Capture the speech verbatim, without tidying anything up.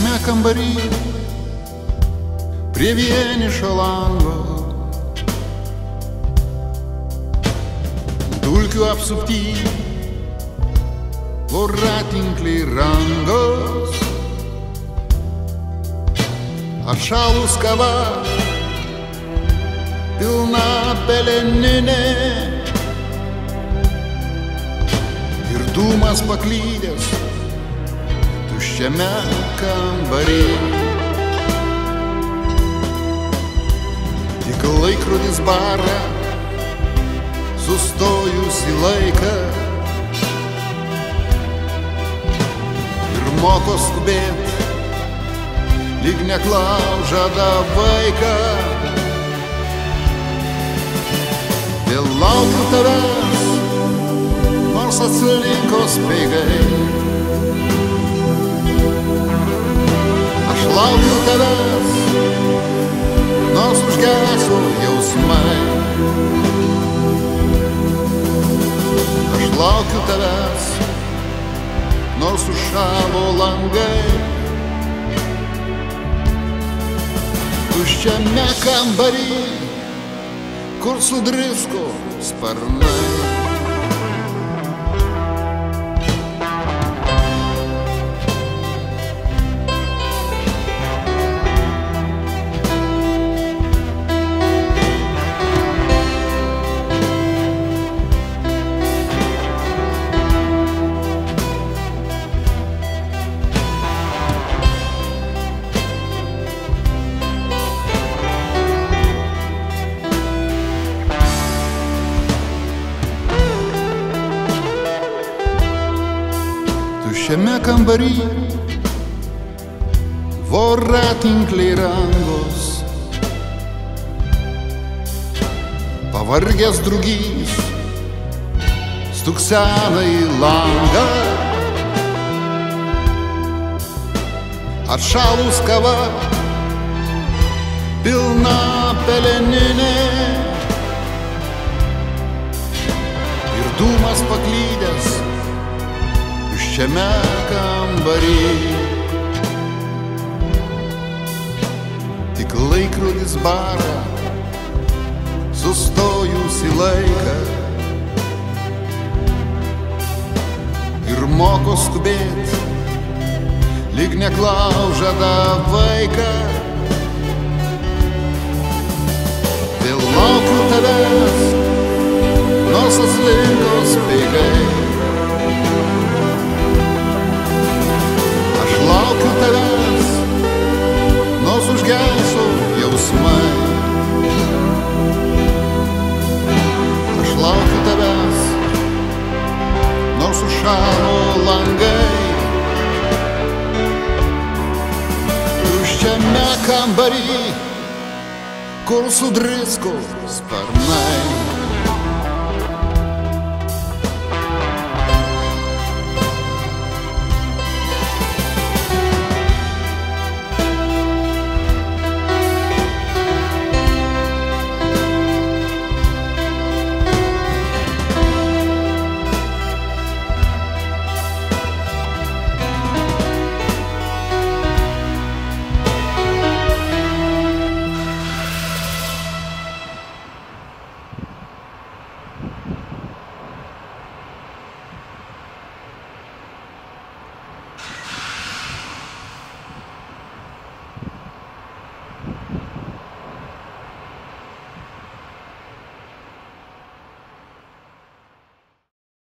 Tuščiame kambary prie vienišo lango, dulkių apsupty voratinkliai rangos, atšalus kava pilna peleninė ir dūmas paklydęs tuščiame kambary. Tik laikrodis bara sustojusį laiką ir moko skubėt, lyg neklaužada vaiką. Vėl laukiu tavęs, nors atsilinko speigai. Aš laukiu tavęs, nors užgeso jausmai. Aš laukiu tavęs, nors užšalo langai. Tuščiame kambary, kur sudrisko sparnai. Tuščiame kambary voratinkliai rangos, pavargęs drugys stuksena į langą, atšalus kava pilna peleninė ir dūmas paklydęs tuščiame kambary. Tik laikrodis bara sustojusį laiką ir moko skubėt, lyg neklaužada vaiką. Vėl laukiu tavęs, nors atslinko speigai. Laukiu tavęs, nors užgeso jausmai. Aš laukiu tavęs, nors užšalo langai. Tuščiame kambary, kur sudrisko sparnai.